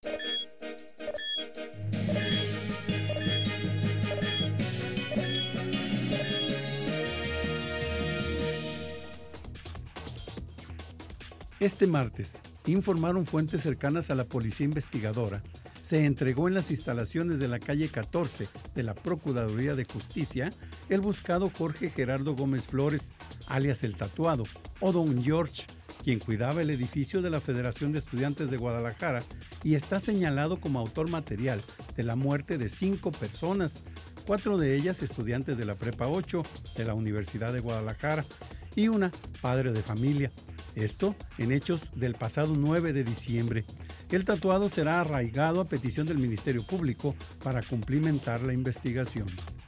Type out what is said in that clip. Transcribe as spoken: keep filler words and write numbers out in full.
Este martes, informaron fuentes cercanas a la policía investigadora, se entregó en las instalaciones de la calle catorce de la Procuraduría de Justicia el buscado Jorge Gerardo Gómez Flores, alias El Tatuado, o Don George, quien cuidaba el edificio de la Federación de Estudiantes de Guadalajara y está señalado como autor material de la muerte de cinco personas, cuatro de ellas estudiantes de la Prepa ocho de la Universidad de Guadalajara y una padre de familia. Esto en hechos del pasado nueve de diciembre. El tatuado será arraigado a petición del Ministerio Público para cumplimentar la investigación.